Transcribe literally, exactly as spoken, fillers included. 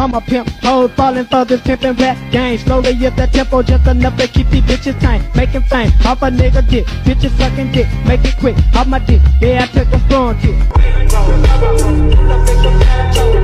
I'm a pimp, hoes falling for this pimpin' rap game. Slowly up that tempo just enough to keep these bitches tame. Making fame off a nigga dick, bitches sucking dick. Make it quick, off my dick, yeah I took a strong dick.